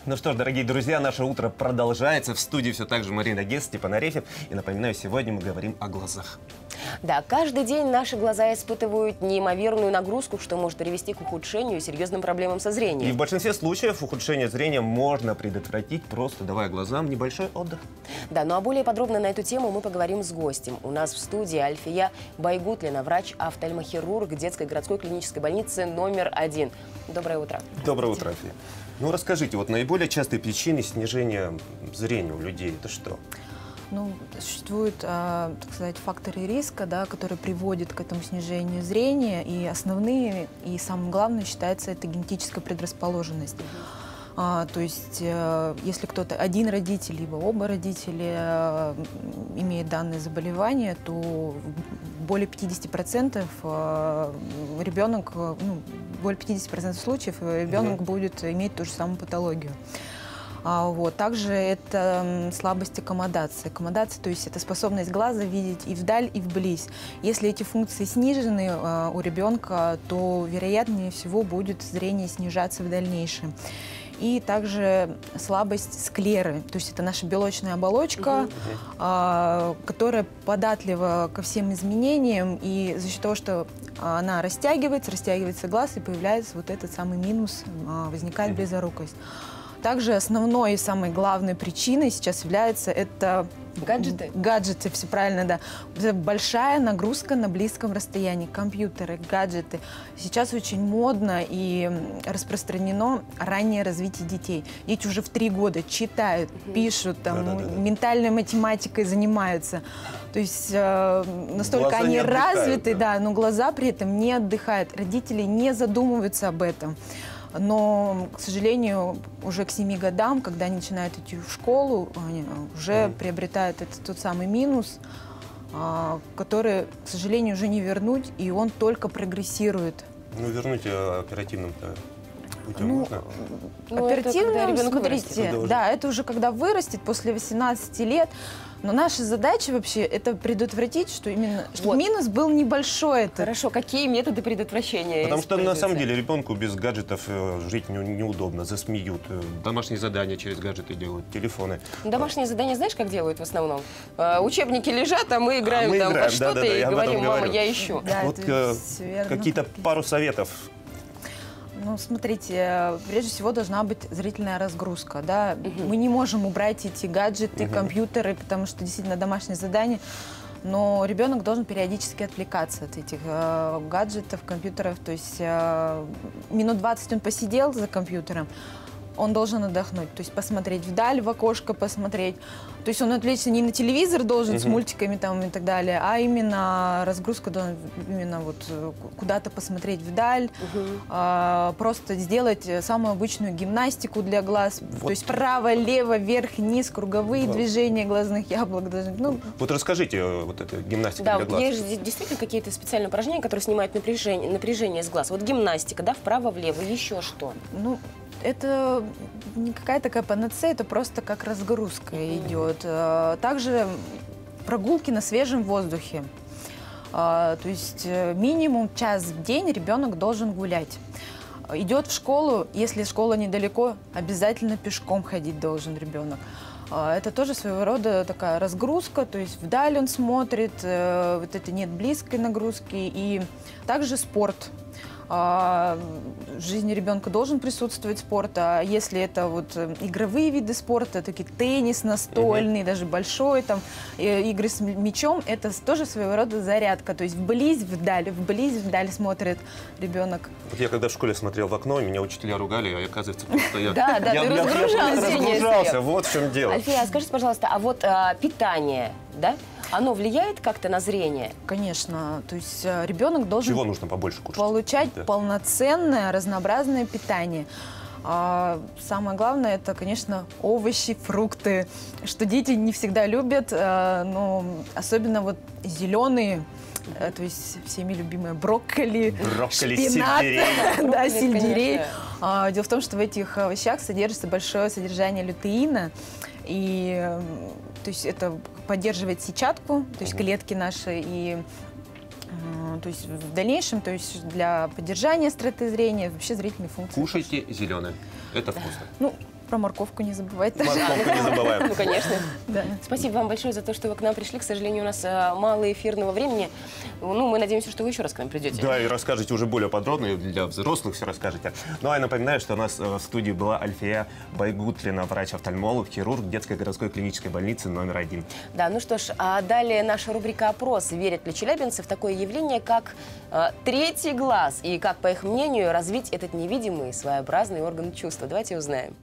Ну что ж, дорогие друзья, наше утро продолжается. В студии все так же Марина Гес, Степан Арефьев. И напоминаю, сегодня мы говорим о глазах. Да, каждый день наши глаза испытывают неимоверную нагрузку, что может привести к ухудшению и серьезным проблемам со зрением. И в большинстве случаев ухудшение зрения можно предотвратить, просто давая глазам небольшой отдых. Да, ну а более подробно на эту тему мы поговорим с гостем. У нас в студии Альфия Байгутлина, врач-офтальмохирург детской городской клинической больницы номер 1. Доброе утро. Доброе утро, Альфия. Ну расскажите, вот наиболее частые причины снижения зрения у людей – это что? Ну, существуют, так сказать, факторы риска, да, которые приводят к этому снижению зрения. И основные, и самым главным считается это генетическая предрасположенность. То есть, если кто-то, один родитель, либо оба родителя имеет данное заболевание, то более 50% ребенок, более 50% случаев ребенок будет иметь ту же самую патологию. Также это слабость аккомодации. Аккомодация, то есть это способность глаза видеть и вдаль, и вблизь. Если эти функции снижены у ребенка, то вероятнее всего будет зрение снижаться в дальнейшем. И также слабость склеры, то есть это наша белочная оболочка, которая податлива ко всем изменениям, и за счет того, что она растягивается глаз, и появляется вот этот самый минус, возникает близорукость. Также основной и самой главной причиной сейчас является это гаджеты. Гаджеты, все правильно, да. Это большая нагрузка на близком расстоянии. Компьютеры, гаджеты. Сейчас очень модно и распространено раннее развитие детей. Дети уже в 3 года читают, пишут, ментальной математикой занимаются. То есть настолько глаза они развиты, да, но глаза при этом не отдыхают. Родители не задумываются об этом. Но, к сожалению, уже к 7 годам, когда они начинают идти в школу, они уже приобретают тот самый минус, который, к сожалению, уже не вернуть, и он только прогрессирует. Ну, вернуть оперативным-то путем можно? Оперативно, смотрите, да, это уже когда вырастет, после 18 лет. Но наша задача вообще это предотвратить, что именно чтобы минус был небольшой. Хорошо, какие методы предотвращения? Потому что на самом деле ребенку без гаджетов жить неудобно, засмеют. Домашние задания через гаджеты делают, телефоны. Домашние задания знаешь, как делают в основном? Учебники лежат, а мы играем там во что-то и говорим: мама, я ищу. Да, вот какие-то пару советов. Ну, смотрите, прежде всего должна быть зрительная разгрузка, да. Мы не можем убрать эти гаджеты, компьютеры, потому что действительно домашнее задание, но ребенок должен периодически отвлекаться от этих гаджетов, компьютеров, то есть минут 20 он посидел за компьютером, он должен отдохнуть, то есть посмотреть вдаль, в окошко посмотреть. То есть он отвлечься не на телевизор должен с мультиками там и так далее, а именно разгрузка должна именно вот куда-то посмотреть вдаль, просто сделать самую обычную гимнастику для глаз. То есть право, лево, вверх, низ, круговые движения глазных яблок. Вот расскажите, вот эта гимнастика для глаз. Да, есть же действительно какие-то специальные упражнения, которые снимают напряжение с глаз. Вот гимнастика, да, вправо-влево, еще что? Ну, это не какая-то такая панацея, это просто как разгрузка идет. Также прогулки на свежем воздухе. То есть минимум час в день ребенок должен гулять. Идет в школу, если школа недалеко, обязательно пешком ходить должен ребенок. Это тоже своего рода такая разгрузка, то есть вдаль он смотрит, вот это нет близкой нагрузки. И также спорт. В жизни ребенка должен присутствовать спорт, а если это вот игровые виды спорта, такие теннис настольный, даже большой, там, игры с мячом, это тоже своего рода зарядка, то есть вблизь, вдаль смотрит ребенок. Вот я когда в школе смотрел в окно, меня учителя ругали, а оказывается, просто я разгружался, вот в чем дело. Альфия, а скажите, пожалуйста, а вот питание, да? Оно влияет как-то на зрение? Конечно. То есть ребенок должен Чего нужно побольше кушать? Получать полноценное, разнообразное питание. Самое главное, это, конечно, овощи, фрукты, что дети не всегда любят, но особенно вот зеленые, то есть всеми любимые брокколи, шпинат, сельдерей. Дело в том, что в этих овощах содержится большое содержание лютеина, и то есть это поддерживает сетчатку, то есть клетки наши, и то есть в дальнейшем, то есть для поддержания остроты зрения, вообще зрительной функции. Кушайте зеленое, это вкусно. Ну, про морковку не забывать тоже. Морковку не забываем. Ну, конечно. Да. Спасибо вам большое за то, что вы к нам пришли. К сожалению, у нас мало эфирного времени. Ну, мы надеемся, что вы еще раз к нам придете. Да, и расскажете уже более подробно, и для взрослых все расскажете. Ну, а я напоминаю, что у нас в студии была Альфия Байгутлина, врач-офтальмолог, хирург детской городской клинической больницы номер 1. Да, ну что ж, а далее наша рубрика «Опрос». Верят ли челябинцы в такое явление, как третий глаз? И как, по их мнению, развить этот невидимый своеобразный орган чувства? Давайте узнаем.